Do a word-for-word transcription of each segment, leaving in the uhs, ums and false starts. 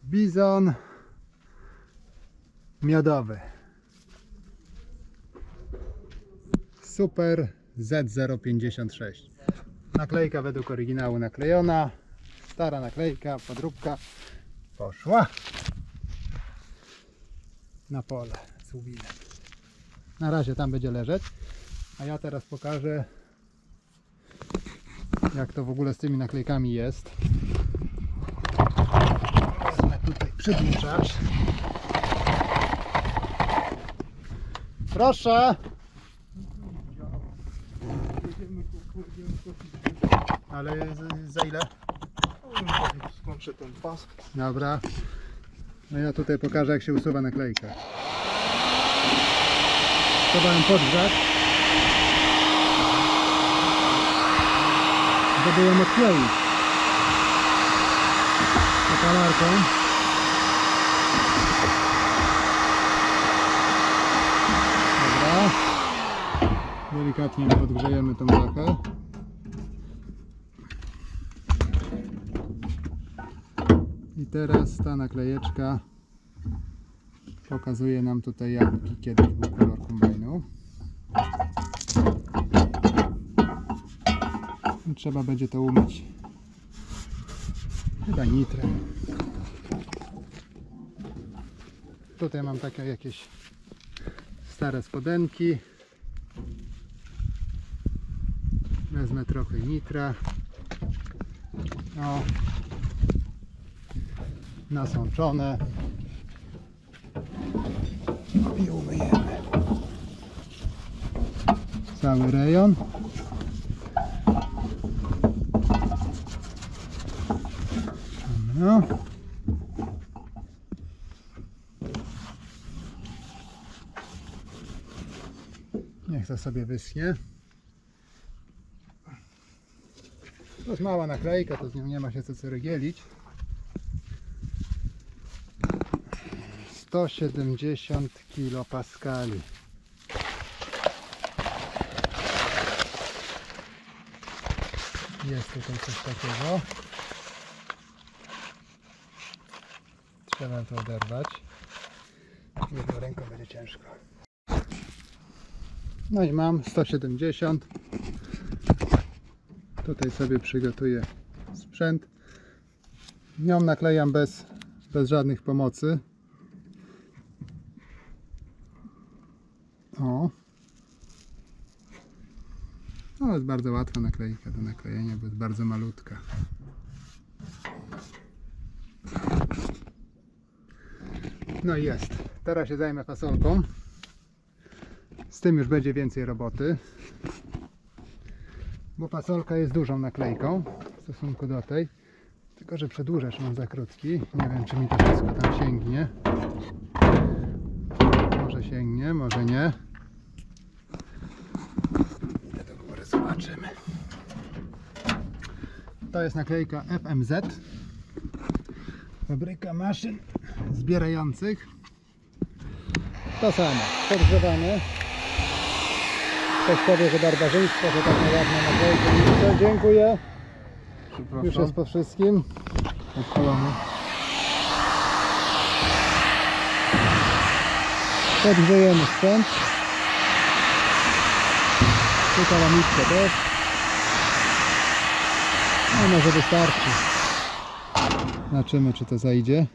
Bizon miodowy. Super Z zero pięćdziesiąt sześć. Naklejka według oryginału naklejona. Stara naklejka, podróbka. Poszła na pole z łubinem. Na razie tam będzie leżeć. A ja teraz pokażę, jak to w ogóle z tymi naklejkami jest. Wezmę tutaj przedłużacz. Proszę! Ale za ile? Skończę ten pas. Dobra. No ja tutaj pokażę, jak się usuwa naklejkę. Trzeba ją podgrzać, żeby ją odkleić kalarką. Dobra. Delikatnie podgrzejemy tą blachę. I teraz ta naklejeczka pokazuje nam tutaj, jaki kiedyś był kolor kombajnu. I trzeba będzie to umyć chyba nitrem. Tutaj mam takie jakieś stare spodenki. Wezmę trochę nitra. O, nasączone. I umyjemy cały rejon. No. Niech to sobie wyschnie. To jest mała naklejka, to z nią nie ma się co ceregielić. sto siedemdziesiąt kilopaskali. Jest tutaj coś takiego. Trzeba to oderwać. Jedną ręką będzie ciężko. No i mam sto siedemdziesiąt. Tutaj sobie przygotuję sprzęt. Nią naklejam bez, bez żadnych pomocy. O. No, jest bardzo łatwa naklejka do naklejenia, bo jest bardzo malutka. No i jest. Teraz się zajmę fasolką. Z tym już będzie więcej roboty, bo fasolka jest dużą naklejką w stosunku do tej, tylko że przedłużacz mam za krótki. Nie wiem, czy mi to wszystko tam sięgnie. Może sięgnie, może nie. Do góry zobaczymy. To jest naklejka F M Z, fabryka maszyn zbierających. To samo, podgrzewamy. Ktoś powie, że barbarzyństwo, że tak ładne naklejki. Dziękuję. Już jest po wszystkim. Odpalamy. Podgrzejemy sprzęt. Tu kalamitkę też. No może wystarczy. Zobaczymy, czy to zajdzie.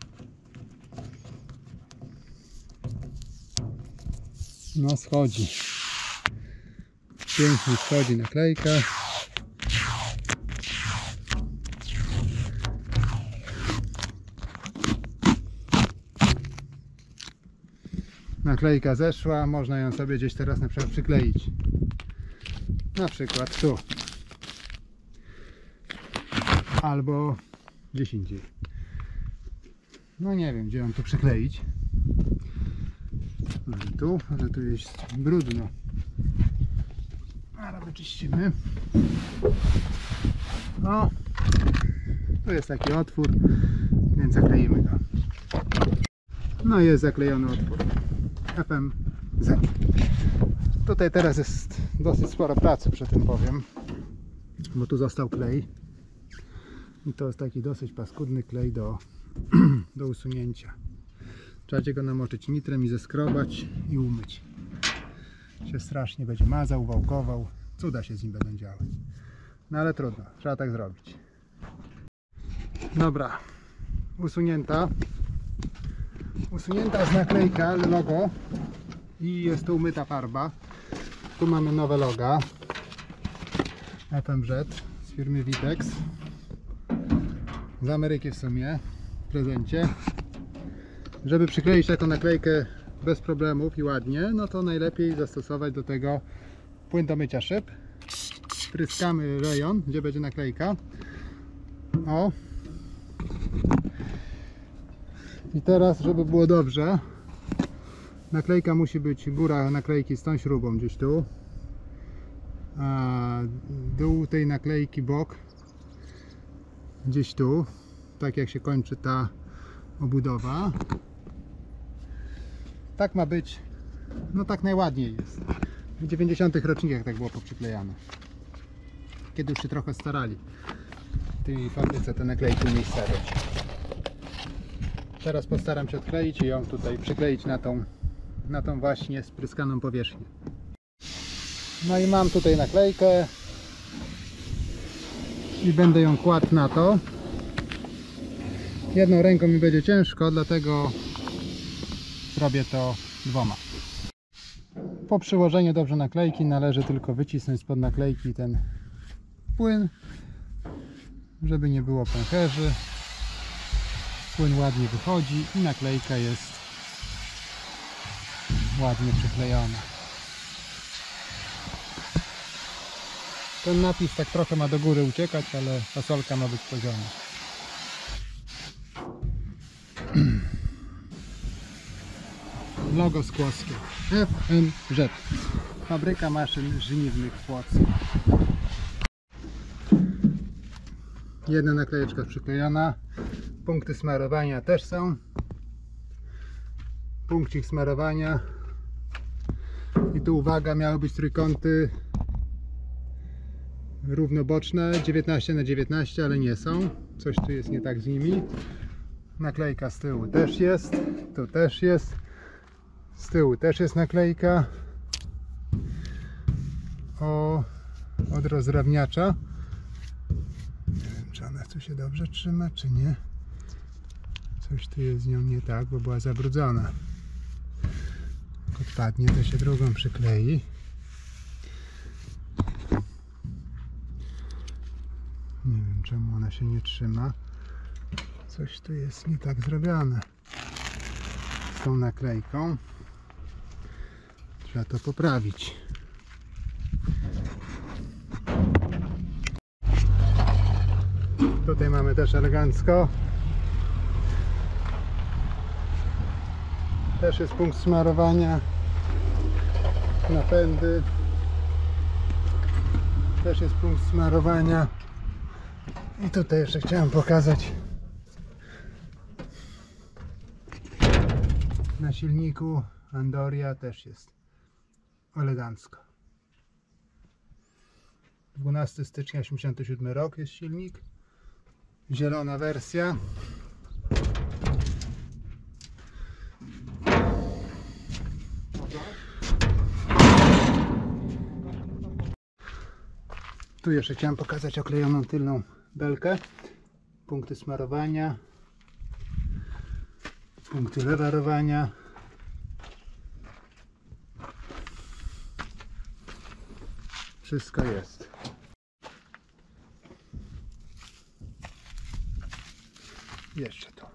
No schodzi. Pięknie schodzi naklejka. Naklejka zeszła, można ją sobie gdzieś teraz na przykład przykleić. Na przykład tu. Albo gdzieś indziej. No nie wiem, gdzie ją tu przykleić. Może tu, ale tu jest brudno. Ale wyczyścimy. O, tu jest taki otwór, więc zakleimy go. No jest zaklejony otwór F M Z. Tutaj teraz jest dosyć sporo pracy przy tym, powiem, bo tu został klej i to jest taki dosyć paskudny klej do do usunięcia. Trzeba go namoczyć nitrem i zeskrobać i umyć. Się strasznie będzie mazał, wałkował. Cuda się z nim będą działy. No ale trudno, trzeba tak zrobić. Dobra, usunięta. Usunięta jest naklejka, logo i jest tu umyta farba. Tu mamy nowe loga F M Z z firmy Vitex, z Ameryki w sumie, w prezencie. Żeby przykleić taką naklejkę bez problemów i ładnie, no to najlepiej zastosować do tego płyn do mycia szyb. Pryskamy rejon, gdzie będzie naklejka. O. I teraz, żeby było dobrze, naklejka musi być, góra naklejki z tą śrubą gdzieś tu, a dół tej naklejki, bok gdzieś tu, tak jak się kończy ta obudowa. Tak ma być, no tak najładniej jest. W dziewięćdziesiątych rocznikach tak było poprzyklejane. Kiedy już się trochę starali w tej fabryce te naklejki umiejscowić. Teraz postaram się odkleić i ją tutaj przykleić na tą, na tą właśnie spryskaną powierzchnię. No i mam tutaj naklejkę i będę ją kładł na to. Jedną ręką mi będzie ciężko, dlatego zrobię to dwoma. Po przyłożeniu dobrze naklejki należy tylko wycisnąć spod naklejki ten płyn, żeby nie było pęcherzy. Płyn ładnie wychodzi i naklejka jest ładnie przyklejona. Ten napis tak trochę ma do góry uciekać, ale fasolka ma być pozioma. Logo skłoskie F M Z, fabryka maszyn żniwnych w Płocku. Jedna naklejeczka przyklejona. Punkty smarowania też są. Punkcik smarowania. I tu uwaga, miały być trójkąty równoboczne, dziewiętnaście na dziewiętnaście, ale nie są. Coś tu jest nie tak z nimi. Naklejka z tyłu też jest. Tu też jest. Z tyłu też jest naklejka. O, od rozrawniacza. Nie wiem, czy ona tu się dobrze trzyma, czy nie. Coś tu jest z nią nie tak, bo była zabrudzona. Jak odpadnie, to się drugą przyklei. Nie wiem, czemu ona się nie trzyma. Coś tu jest nie tak zrobione z tą naklejką. Trzeba to poprawić. Tutaj mamy też elegancko. Też jest punkt smarowania. Napędy. Też jest punkt smarowania. I tutaj jeszcze chciałem pokazać na silniku Andoria też jest elegancko. dwunastego stycznia osiemdziesiąty siódmy rok jest silnik. Zielona wersja. Tu jeszcze chciałem pokazać oklejoną tylną belkę. Punkty smarowania. Punkty lewarowania. Wszystko jest. Jeszcze to.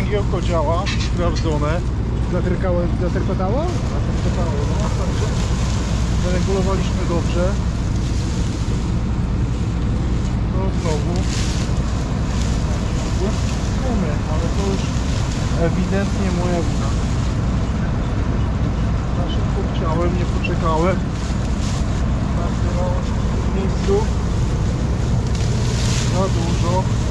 węgiełko działa, sprawdzone. Zatrykało, zatrykotało? Zatrykotało, no, także zaregulowaliśmy dobrze. To znowu gumy, ale to już ewidentnie moja wina. Za szybko chciałem, nie poczekałem. Nagrywałem w tym miejscu za dużo.